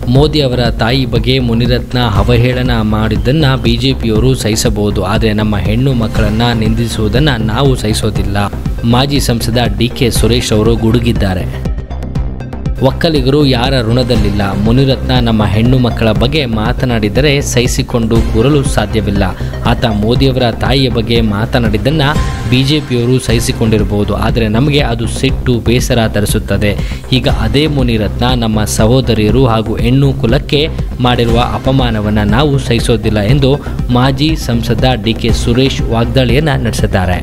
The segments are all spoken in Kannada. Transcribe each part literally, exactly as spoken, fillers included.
ಮೋದಿ ಅವರ ತಾಯಿ ಬಗ್ಗೆ ಮುನಿರತ್ನ ಅವಹೇಳನ ಮಾಡಿದ್ದನ್ನು ಬಿಜೆಪಿಯವರು ಸಹಿಸಬಹುದು, ಆದರೆ ನಮ್ಮ ಹೆಣ್ಣು ಮಕ್ಕಳನ್ನು ನಿಂದಿಸುವುದನ್ನು ನಾವು ಸಹಿಸೋದಿಲ್ಲ. ಮಾಜಿ ಸಂಸದ ಡಿ ಕೆ ಸುರೇಶ್ ಅವರು ಗುಡುಗಿದ್ದಾರೆ. ಒಕ್ಕಲಿಗರು ಯಾರ ಋಣದಲ್ಲಿಲ್ಲ. ಮುನಿರತ್ನ ನಮ್ಮ ಹೆಣ್ಣು ಮಕ್ಕಳ ಬಗ್ಗೆ ಮಾತನಾಡಿದರೆ ಸಹಿಸಿಕೊಂಡು ಕೂರಲು ಸಾಧ್ಯವಿಲ್ಲ. ಆತ ಮೋದಿಯವರ ತಾಯಿಯ ಬಗ್ಗೆ ಮಾತನಾಡಿದ್ದನ್ನು ಬಿಜೆಪಿಯವರು ಸಹಿಸಿಕೊಂಡಿರಬಹುದು, ಆದರೆ ನಮಗೆ ಅದು ಸಿಟ್ಟು ಬೇಸರ ತರಿಸುತ್ತದೆ. ಈಗ ಅದೇ ಮುನಿರತ್ನ ನಮ್ಮ ಸಹೋದರಿಯರು ಹಾಗೂ ಹೆಣ್ಣು ಕುಲಕ್ಕೆ ಮಾಡಿರುವ ಅಪಮಾನವನ್ನು ನಾವು ಸಹಿಸೋದಿಲ್ಲ ಎಂದು ಮಾಜಿ ಸಂಸದ ಡಿ ಕೆ ಸುರೇಶ್ ವಾಗ್ದಾಳಿಯನ್ನು ನಡೆಸಿದ್ದಾರೆ.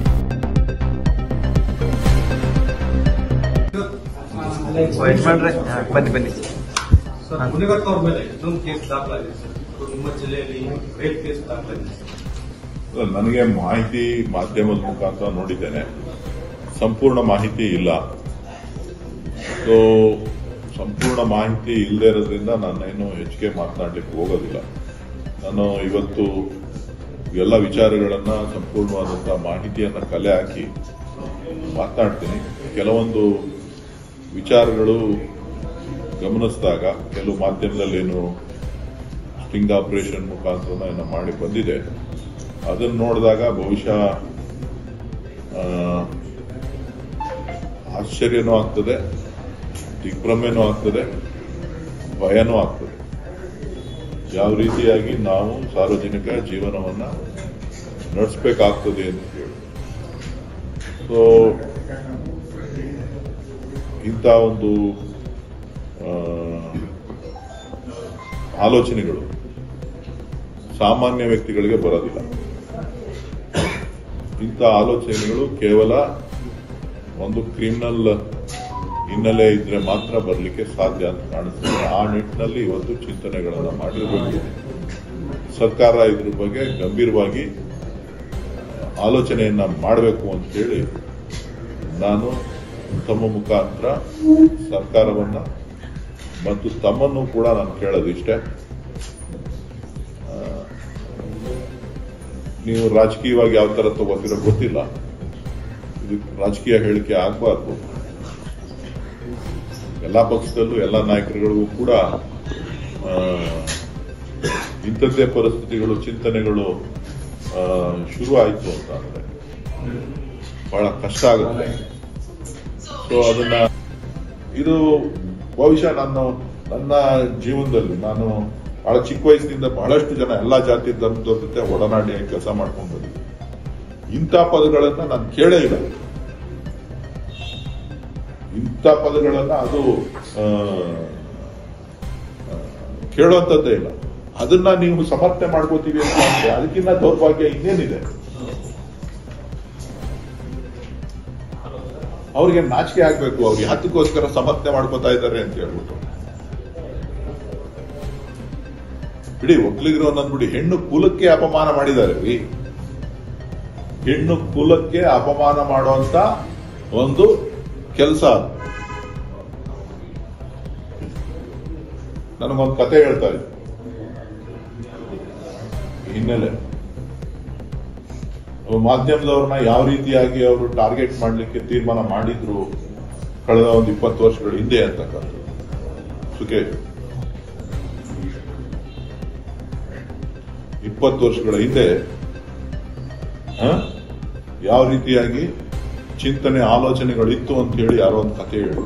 ಬನ್ನಿ ಬನ್ನಿ ಸರ್, ಮುನಿರತ್ನ ಅವ್ರ ಮೇಲೆ ಇನ್ನೊಂದು ಕೇಸ್ ದಾಖಲಾಗಿದೆ ಸರ್. ನಿಮ್ಮ ಜಿಲ್ಲೆಯಲ್ಲಿ ರೇಪ್ ಕೇಸ್ ದಾಖಲಾಗಿದೆ. ನನಗೆ ಮಾಹಿತಿ ಮಾಧ್ಯಮದ ಮುಖಾಂತರ ನೋಡಿದ್ದೇನೆ, ಸಂಪೂರ್ಣ ಮಾಹಿತಿ ಇಲ್ಲ. ಸೊ ಸಂಪೂರ್ಣ ಮಾಹಿತಿ ಇಲ್ಲದೆ ಇರೋದ್ರಿಂದ ನಾನೇನು ಹೆಚ್ಚಿಗೆ ಮಾತನಾಡಲಿಕ್ಕೆ ಹೋಗೋದಿಲ್ಲ. ನಾನು ಇವತ್ತು ಎಲ್ಲ ವಿಚಾರಗಳನ್ನ ಸಂಪೂರ್ಣವಾದಂತಹ ಮಾಹಿತಿಯನ್ನ ಕಲೆ ಹಾಕಿ ಮಾತನಾಡ್ತೀನಿ. ಕೆಲವೊಂದು ವಿಚಾರಗಳು ಗಮನಿಸಿದಾಗ ಕೆಲವು ಮಾಧ್ಯಮದಲ್ಲೇನು ಸ್ಟಿಂಗ್ ಆಪರೇಷನ್ ಮುಖಾಂತರ ಏನೋ ಮಾಡಿ ಬಂದಿದೆ, ಅದನ್ನು ನೋಡಿದಾಗ ಬಹುಶಃ ಆಶ್ಚರ್ಯನೂ ಆಗ್ತದೆ, ದಿಗ್ಭ್ರಮೆನೂ ಆಗ್ತದೆ, ಭಯನೂ ಆಗ್ತದೆ. ಯಾವ ರೀತಿಯಾಗಿ ನಾವು ಸಾರ್ವಜನಿಕ ಜೀವನವನ್ನ ನಡೆಸಬೇಕಾಗ್ತದೆ ಅಂತ ಹೇಳಿ. ಸೊ ಇಂಥ ಒಂದು ಆಲೋಚನೆಗಳು ಸಾಮಾನ್ಯ ವ್ಯಕ್ತಿಗಳಿಗೆ ಬರೋದಿಲ್ಲ. ಇಂಥ ಆಲೋಚನೆಗಳು ಕೇವಲ ಒಂದು ಕ್ರಿಮಿನಲ್ ಹಿನ್ನೆಲೆ ಇದ್ರೆ ಮಾತ್ರ ಬರಲಿಕ್ಕೆ ಸಾಧ್ಯ ಅಂತ ಕಾಣಿಸ್ತದೆ. ಆ ನಿಟ್ಟಿನಲ್ಲಿ ಇವತ್ತು ಚಿಂತನೆಗಳನ್ನು ಮಾಡಿರಬೇಕು. ಸರ್ಕಾರ ಇದ್ರ ಬಗ್ಗೆ ಗಂಭೀರವಾಗಿ ಆಲೋಚನೆಯನ್ನ ಮಾಡಬೇಕು ಅಂತೇಳಿ ನಾನು ತಮ್ಮ ಮುಖಾಂತರ ಸರ್ಕಾರವನ್ನ ಮತ್ತು ತಮ್ಮನ್ನು ಕೂಡ ನಾನು ಕೇಳೋದಿಷ್ಟೇ, ನೀವು ರಾಜಕೀಯವಾಗಿ ಯಾವ ತರ ತಗೋತಿರೋ ಗೊತ್ತಿಲ್ಲ, ಇದು ರಾಜಕೀಯ ಹೇಳಿಕೆ ಆಗಬಾರ್ದು. ಎಲ್ಲಾ ಪಕ್ಷದಲ್ಲೂ ಎಲ್ಲ ನಾಯಕರುಗಳಿಗೂ ಕೂಡ ಇಂಥದ್ದೇ ಪರಿಸ್ಥಿತಿಗಳು ಚಿಂತನೆಗಳು ಶುರು ಆಯಿತು ಅಂತ ಅಂದ್ರೆ ಬಹಳ ಕಷ್ಟ ಆಗುತ್ತೆ. ಸೊ ಅದನ್ನ ಇದು ಬಹುಶಃ ನಾನು ನನ್ನ ಜೀವನದಲ್ಲಿ ನಾನು ಬಹಳ ಚಿಕ್ಕ ವಯಸ್ಸಿನಿಂದ ಬಹಳಷ್ಟು ಜನ ಎಲ್ಲಾ ಜಾತಿ ಧರ್ಮದವ್ರ ಜೊತೆ ಒಡನಾಡಿ ಕೆಲಸ ಮಾಡ್ಕೊಂಡು ಬಂದಿದ್ದೆ. ಇಂಥ ಪದಗಳನ್ನ ನಾನು ಕೇಳೇ ಇಲ್ಲ. ಇಂಥ ಪದಗಳನ್ನ ಅದು ಕೇಳುವಂತದ್ದೇ ಇಲ್ಲ. ಅದನ್ನ ನೀವು ಸಮರ್ಥನೆ ಮಾಡ್ಕೋತೀವಿ ಅಂತ ಅಂದ್ರೆ ಅದಕ್ಕಿಂತ ದೌರ್ಭಾಗ್ಯ ಇನ್ನೇನಿದೆ? ಅವ್ರಿಗೆ ನಾಚಿಕೆ ಆಗ್ಬೇಕು, ಅವ್ರಿಗೆ ಯಾತಕ್ಕೋಸ್ಕರ ಸಮರ್ಥನೆ ಮಾಡ್ಕೋತಾ ಇದ್ದಾರೆ ಅಂತ ಹೇಳ್ಬಿಟ್ಟು. ಬಿಡಿ, ಒಕ್ಕಲಿಗರು ಅನ್ನೋದು ಬಿಡಿ, ಹೆಣ್ಣು ಕುಲಕ್ಕೆ ಅಪಮಾನ ಮಾಡಿದ್ದಾರೆ ರೀ. ಹೆಣ್ಣು ಕುಲಕ್ಕೆ ಅಪಮಾನ ಮಾಡುವಂತ ಒಂದು ಕೆಲಸ. ನನಗೊಂದು ಕತೆ ಹೇಳ್ತಾ ಇದ್ದೆ ಹಿನ್ನೆಲೆ. ಮಾಧ್ಯಮದವ್ರನ್ನ ಯಾವ ರೀತಿಯಾಗಿ ಅವರು ಟಾರ್ಗೆಟ್ ಮಾಡಲಿಕ್ಕೆ ತೀರ್ಮಾನ ಮಾಡಿದ್ರು ಕಳೆದ ಒಂದು ಇಪ್ಪತ್ತು ವರ್ಷಗಳ ಹಿಂದೆ ಅಂತಕ್ಕಂಥದ್ದು. ಸುಖೇಶ್, ಇಪ್ಪತ್ತು ವರ್ಷಗಳ ಹಿಂದೆ ಯಾವ ರೀತಿಯಾಗಿ ಚಿಂತನೆ ಆಲೋಚನೆಗಳಿತ್ತು ಅಂತ ಹೇಳಿ ಯಾರೋ ಒಂದು ಕತೆ ಹೇಳಿ,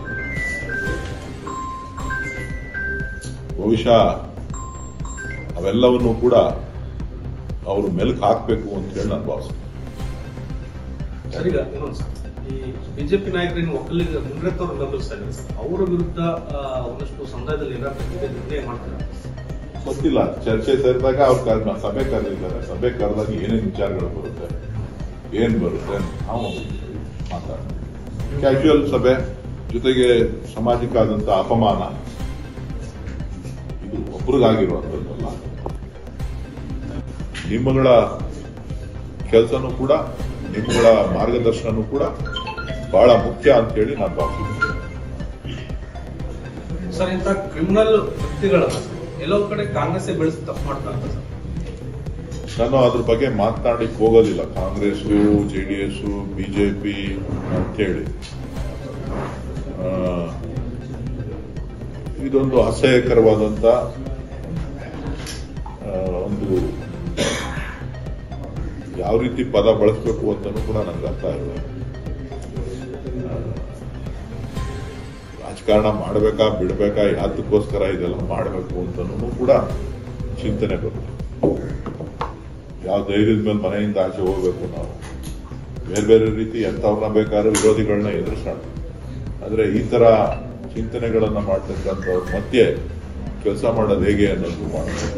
ಬಹುಶಃ ಅವೆಲ್ಲವನ್ನೂ ಕೂಡ ಅವರು ಮೆಲುಕು ಹಾಕಬೇಕು ಅಂತ ಹೇಳಿ ನಾನು ಭಾವಿಸ್ತೀನಿ. ಸರಿಗ ಇನ್ನೊಂದು ಈ ಬಿಜೆಪಿ ನಾಯಕರೇನು ಒಕ್ಕಲಿಗ ಮುನಿರತ್ನ ಅವರು ಬೆಂಬಲಿಸ್ತಾ ಇದ್ದಾರೆ ಸರ್, ಅವರ ವಿರುದ್ಧ ಒಂದಷ್ಟು ಸಮುದಾಯದಲ್ಲಿ ನಿರ್ಣಯ ಮಾಡ್ತಾರೆ. ಗೊತ್ತಿಲ್ಲ, ಚರ್ಚೆ ಸೇರಿದಾಗ ಅವ್ರ ಸಭೆ ಕರೆದಿದ್ದಾರೆ. ಸಭೆ ಕರೆದಾಗ ಏನೇನು ವಿಚಾರಗಳು ಬರುತ್ತೆ, ಏನ್ ಬರುತ್ತೆ ನಾವು ಮಾತಾಡ್ತೀವಿ. ಕ್ಯಾಶುಯಲ್ ಸಭೆ ಜೊತೆಗೆ ಸಾಮಾಜಿಕ ಅಪಮಾನ ಇದು ಒಬ್ರಿಗಾಗಿರುವಂತದ್ದಲ್ಲ. ನಿಮ್ಮಗಳ ಕೆಲಸನೂ ಕೂಡ ನಿಮ್ಮಗಳ ಮಾರ್ಗದರ್ಶನನೂ ಕೂಡ ಬಹಳ ಮುಖ್ಯ ಅಂತ ಹೇಳಿ ನಾನು ಭಾವಿಸಿದ್ದೀನಿ. ಸರ್, ಇಂಥ ಕ್ರಿಮಿನಲ್ ವ್ಯಕ್ತಿಗಳನ್ನ ಎಲ್ಲೋ ಕಡೆ ಕಾಂಗ್ರೆಸ್ ಬೆಳೆಸಿ ತಪ್ಪು ಮಾಡ್ತಾ ಸರ್. ನಾನು ಅದ್ರ ಬಗ್ಗೆ ಮಾತನಾಡಲಿಕ್ಕೆ ಹೋಗೋದಿಲ್ಲ. ಕಾಂಗ್ರೆಸ್, ಜೆಡಿಎಸ್, ಬಿಜೆಪಿ ಅಂತೇಳಿ ಇದೊಂದು ಅಸಹ್ಯಕರವಾದಂತ ಒಂದು ಯಾವ ರೀತಿ ಪದ ಬಳಸಬೇಕು ಅಂತಲೂ ಕೂಡ ನನಗೆ ಅರ್ಥ ಇಲ್ಲ. ರಾಜಕಾರಣ ಮಾಡಬೇಕಾ ಬಿಡಬೇಕಾ, ಯಾತಕ್ಕೋಸ್ಕರ ಇದೆಲ್ಲ ಮಾಡಬೇಕು ಅಂತನೂ ಕೂಡ ಚಿಂತನೆ ಬರುತ್ತೆ. ಯಾವ ಧೈರ್ಯದ ಮೇಲೆ ಮನೆಯಿಂದ ಆಚೆ ಹೋಗ್ಬೇಕು, ನಾವು ಬೇರೆ ಬೇರೆ ರೀತಿ ಎಂಥವ್ರನ್ನ ಬೇಕಾದ್ರೂ ವಿರೋಧಿಗಳನ್ನ ಎದುರಿಸೋಣ. ಆದ್ರೆ ಈ ತರ ಚಿಂತನೆಗಳನ್ನ ಮಾಡ್ತಕ್ಕಂಥವ್ರ ಮಧ್ಯೆ ಕೆಲಸ ಮಾಡೋದು ಹೇಗೆ ಅನ್ನೋದು ಮಾಡಬೇಕು.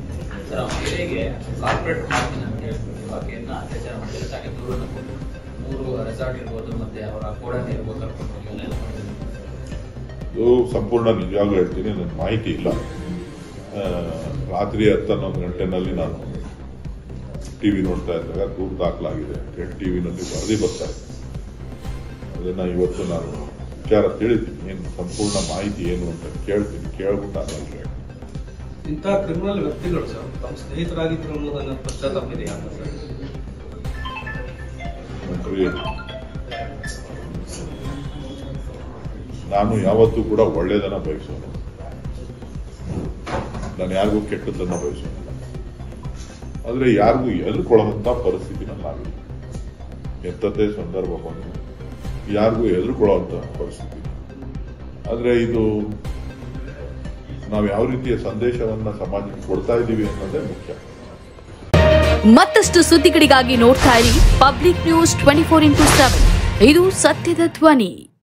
ಇದು ಸಂಪೂರ್ಣ ನಿಜವಾಗ್ಲೂ ಹೇಳ್ತೀನಿ, ನನ್ನ ಮಾಹಿತಿ ಇಲ್ಲ. ರಾತ್ರಿ ಹತ್ತು ಹನ್ನೊಂದು ಗಂಟೆನಲ್ಲಿ ನಾನು ಟಿವಿ ನೋಡ್ತಾ ಇದ್ದಾಗ ದೂರು ದಾಖಲಾಗಿದೆ ಟಿವಿನಲ್ಲಿ ವರದಿ ಬರ್ತಾ ಇದೆ. ಅದನ್ನ ಇವತ್ತು ನಾನು ವಿಚಾರ ತಿಳಿತೀನಿ, ಏನು ಸಂಪೂರ್ಣ ಮಾಹಿತಿ ಏನು ಅಂತ ಕೇಳ್ತೀನಿ. ಕೇಳ್ಬಿಟ್ಟು ನಾನು ಇಂತಹ ಕ್ರಿಮಿನಲ್ ವ್ಯಕ್ತಿಗಳು ಸರ್ ತಮ್ಮ ಸ್ನೇಹಿತರಾಗಿದ್ರು ಅನ್ನೋದನ್ನ ಪಶ್ಚಾತ್ತಾಪ ಇದೆಯಾ ಸರ್? ನಾನು ಯಾವತ್ತೂ ಕೂಡ ಒಳ್ಳೇದನ್ನ ಬಯಸೋನು, ನಾನು ಯಾರಿಗೂ ಕೆಟ್ಟದನ್ನ ಬಯಸೋನಿಲ್ಲ. ಆದ್ರೆ ಯಾರಿಗೂ ಎದುರ್ಕೊಳ್ಳುವಂತ ಪರಿಸ್ಥಿತಿನ ನಾವಿಲ್ಲ. ಎಂಥದ್ದೇ ಸಂದರ್ಭ ಬಂದು ಯಾರಿಗೂ ಎದುರ್ಕೊಳ್ಳುವಂತ ಪರಿಸ್ಥಿತಿ. ಆದ್ರೆ ಇದು ನಾವು ಯಾವ ರೀತಿಯ ಸಂದೇಶವನ್ನ ಸಮಾಜಕ್ಕೆ ಕೊಡ್ತಾ ಇದ್ದೀವಿ ಅನ್ನೋದೇ ಮುಖ್ಯ. ಮತ್ತಷ್ಟು ಸುದ್ದಿಗಳಿಗಾಗಿ ನೋಡ್ತಾ ಇರಿ public news twenty four into seven. ಇದು ಸತ್ಯದ ಧ್ವನಿ.